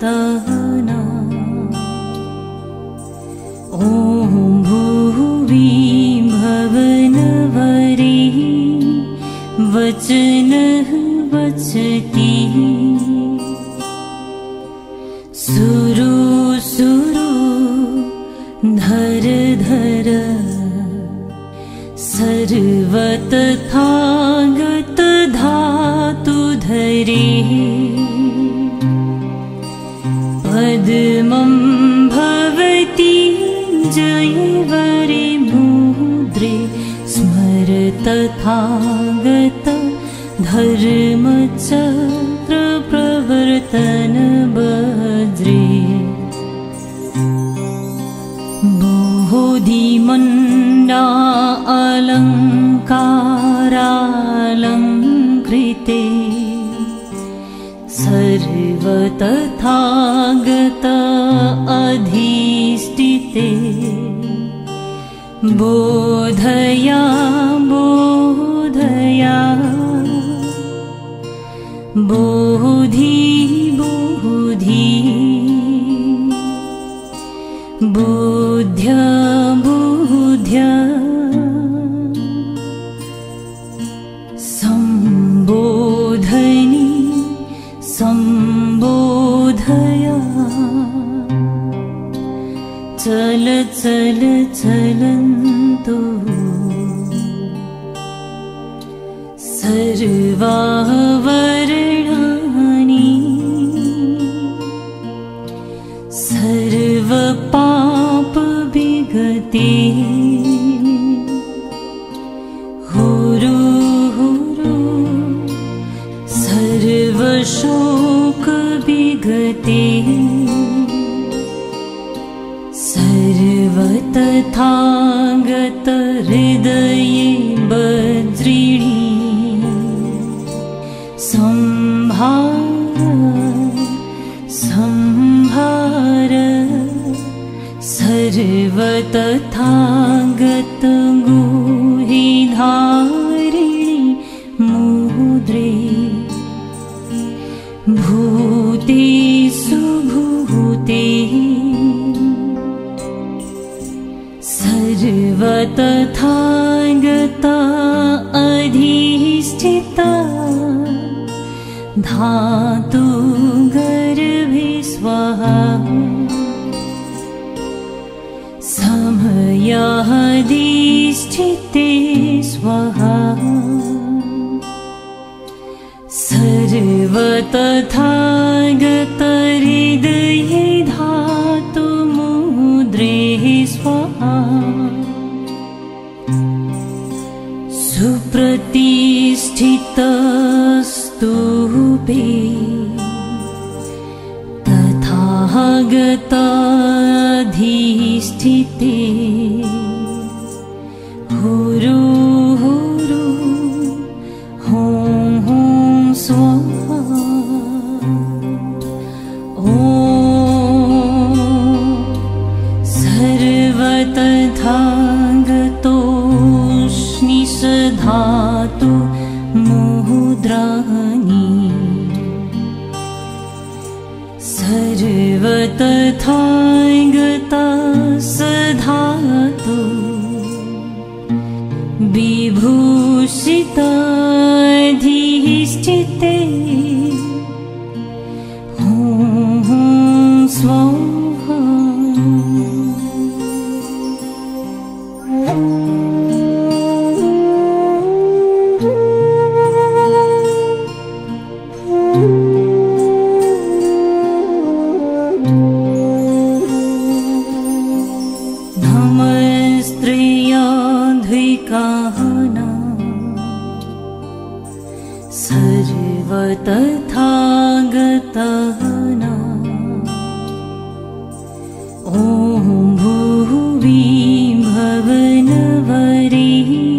ॐ भुवि भवनवरे वचनः वचति सुरो सुरो धर धर सर्वतथागत धातु धरे पद्मं भवति जयवरे मुद्रे स्मर तथागत धर्मचक्र प्रवर्तन वज्रे बोधिमण्डा अलङ्कारालङ्कृते सर्वतथागत अधिष्ठिते बोधया बोधया बोधि बोधि बुद्ध्या बुद्ध्या संबोधनि संबोधया चल चल चलन्तु सर्वावरणानि सर्वपाप विगते हुरु हुरु सर्वशोक विगते सर्वतथागत हृदये वज्रिणी संभार संभार सर्वतथागत गुहि धारिणि मुद्रे भूतेषु भूते सर्वतथागत अधिष्ठिता धातु गर्भे स्वाहा समयाधिष्ठिते स्वाहा सर्वतथागत हृदये धातु मुद्रे स्वाहा सुप्रतिष्ठितस्तूपे तथागताधिष्ठिते हुरु हुरु हों हों स्वाहा ॐ सर्वतथागतोऽश्निषधातु मुद्राणि सर्वतथागता सधातु विभूषिताधिष्ठिते हों हों स्वाहा सर्वतथागताना ॐ भुवि भवनवरे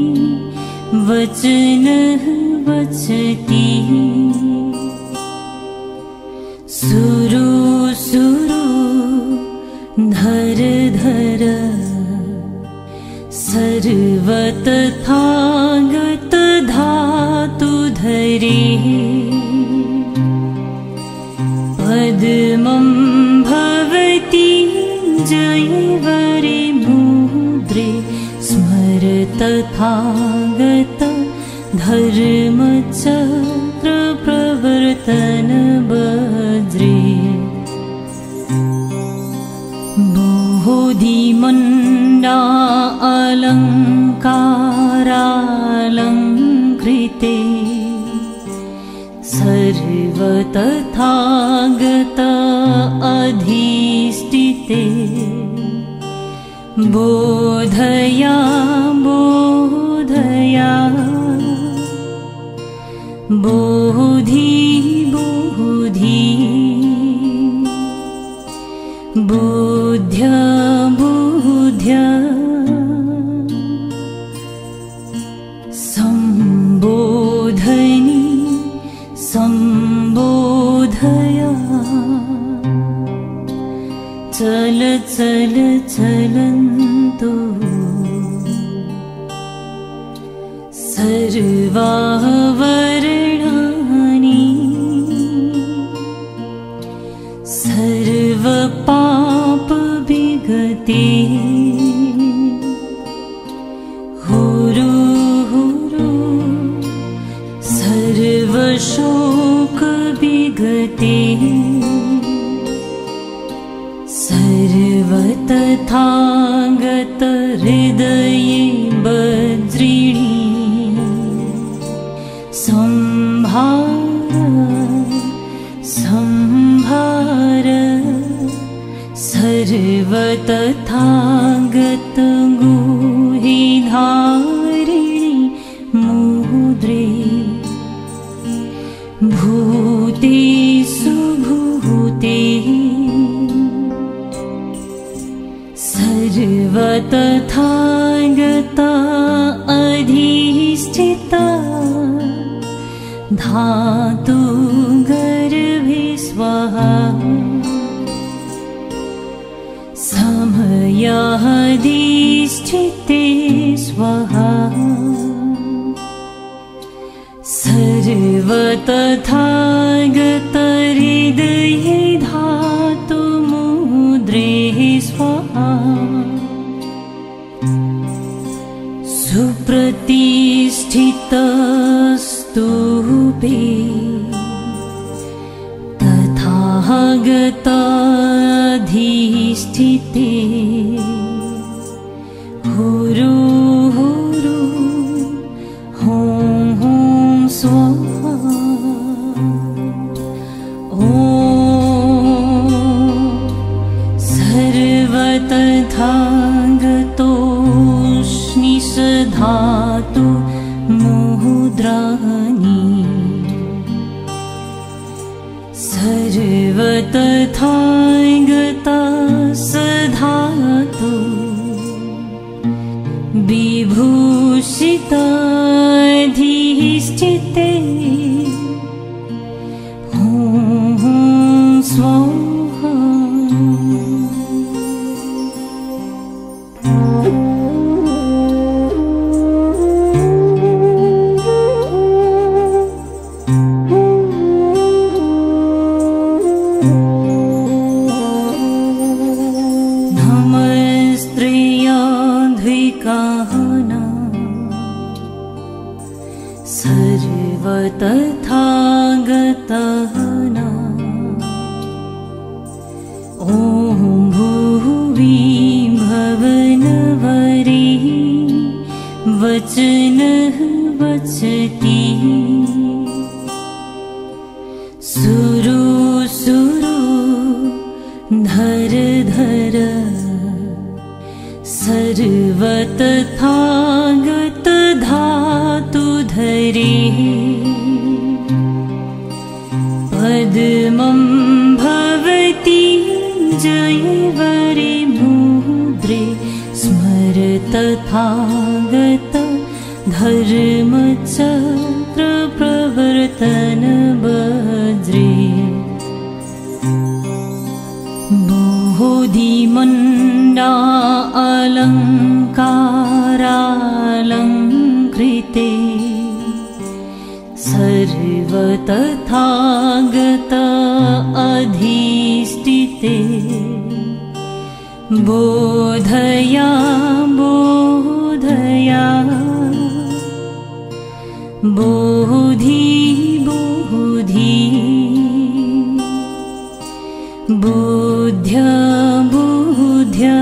वचनः वचति सुरो सुरो धर धर सर्वतथागत धातु धरे पद पद्मं भवति जयवरे मुद्रे स्मर तथागत धर्मचक्र प्रवर्तन वज्रे बोधिमण्डा अलङ्कारालङ्कृते सर्वतथागत अधिष्ठिते बोधया बोधया बोधि बोधि बुद्ध्य बुद्ध्य संबोधनि संबोधया चल चल चलन्तु सर्वावरणानि सर्वपापविगते हुरु हुरु सर्वशोकविगते सर्वतथागत हृदये वज्रिणी संभार संभार सर्वतथागत गुहिधारिणी मुद्रे भूतेषु भूते सर्वतथागता अधिष्ठिता धातु गर्भे स्वाहा समयाधिष्ठिते स्वाहा सर्वतथागत हृदये धातु मुद्रे स्वाहा सुप्रतिष्ठितस्तूपे तथागताधिष्ठिते हुरु हुरु हों हों स्वाहा ॐ सर्वतथागतोऽश्निषधातु मुद्राणि सर्वतथागता सधातु विभूषिताधिष्ठिते ॐ स्वाहा सर्वतथागतः ॐ भुवि भवनवरे वचनः वचति सुरु सुरु धर धर सर्वतथागत धातु धरे पद्मं भवति जयवरे मुद्रे स्मर तथागत धर्मचक्र प्रवर्तन वज्रे बोधिमण्डा अलङ्कारालङ्कृते सर्वतथागत अधिष्ठिते बोधया बोधया बोधि बोधि बुद्ध्या बुद्ध्या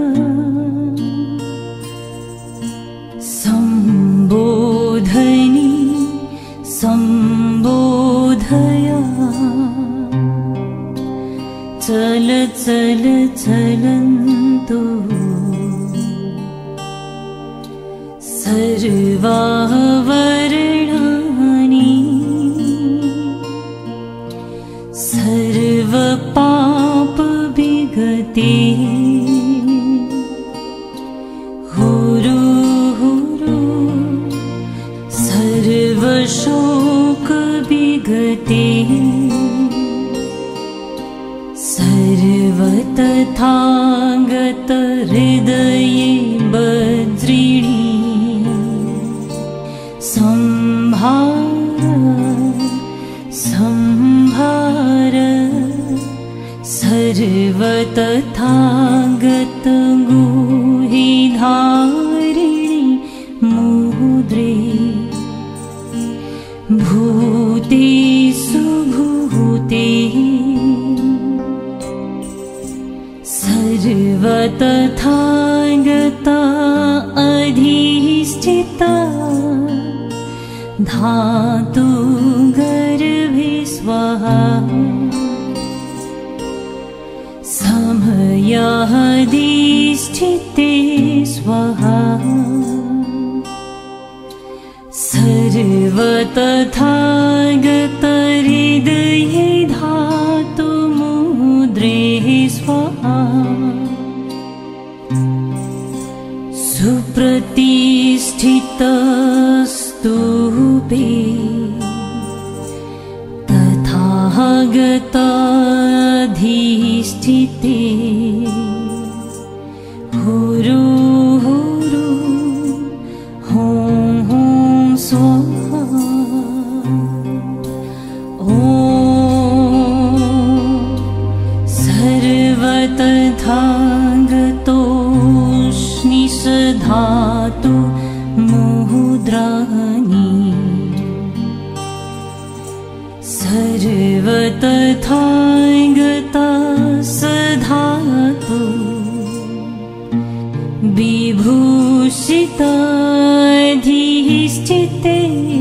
संबोधनि संबोधया चल चल चलन्तु सर्वावरणानि सर्वपापविगते हुरु हुरु सर्वशोकविगते सर्वतथागत हृदये वज्रिणी संभार संभार सर्वतथागत गुहिधारिणी मुद्रे भूतेषु भूते सर्वतथागता अधिष्ठिता धातु गर्भे स्वाहा समयाधिष्ठिते स्वाहा सर्वतथागत हृदये धातु मुद्रे स्वाहा सुप्रतिष्ठितस्तूपे तथागताधिष्ठिते हुरु हुरु हों हों स्वाहा ॐ सर्वतथागतोऽश्निषधातु मुद्राणि सर्वतथागता सधातु विभूषिताधिष्ठिते